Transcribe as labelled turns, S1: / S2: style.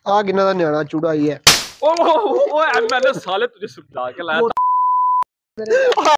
S1: ਆ ਕਿੰਨਾ ਦਾ ਨਿਆਣਾ ਚੂੜਾ ਹੀ ਹੈ।
S2: ओए मैंने साले तुझे सुला के लाया था।